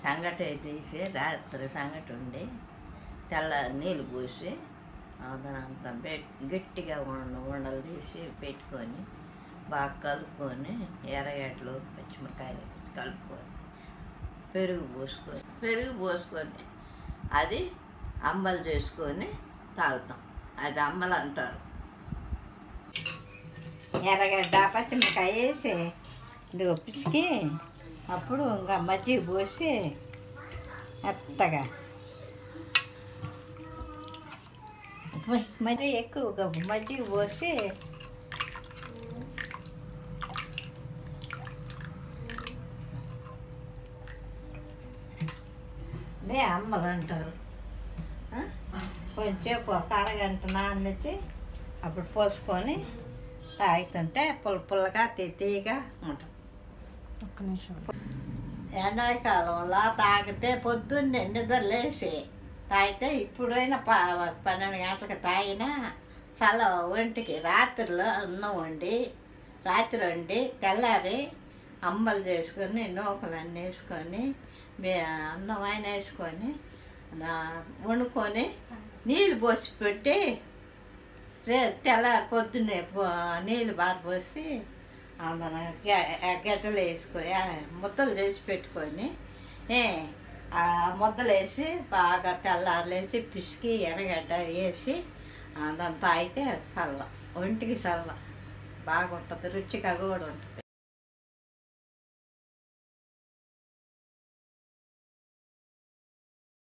సంగటి తీసి రాత్రి సంగటి ఉండి తెల్ల నీళ్ళు పోసి అదంతా గట్టిగా ఉండలు తీసి పెట్టుకొని బాగా కలుపుకొని ఎర్రగడ్డలు పచ్చిమిరకాయలు కలుపుకొని పెరుగు పోసుకొని అది అంబలు చేసుకొని తాగుతాం. అది అంబలు అంటారు. ఎర్రగడ్డ పచ్చిమిరకాయ వేసి ఇది పిసికి అప్పుడు ఇంకా మజ్జిగ పోసి మెత్తగా మజ్జిగ ఎక్కువగా మజ్జిగ పోసి అదే అంబలు అంటారు. కొంచెం ఒక అరగంట నానెత్తి అప్పుడు పోసుకొని తాగుతుంటే పుల్లగా తీయగా ఉంటుంది. ఒక్క నిమిషం. ఎండాకాలంలో తాగితే పొద్దున్నే నిద్ర లేచి తాగితే ఇప్పుడైనా 12 గంటలకు తాగినా ఒంటికి రాత్రిలో అన్నం వండి తెల్లారి అంబలు చేసుకొని నూకలన్నీ వేసుకొని అన్నం ఆయన వేసుకొని వండుకొని నీళ్ళు పోసి పెట్టి తెల్లారి పొద్దున్నే నీళ్ళు బారపోసి అందులో గడ్డలు వేసుకొని ముద్దలు చేసి పెట్టుకొని ఆ ముద్దలు వేసి బాగా తెల్లారలేసి పిసికి ఎర్రగడ్డ వేసి అదంతా అయితే ఒంటికి బాగుంటుంది, రుచిగా కూడా ఉంటుంది.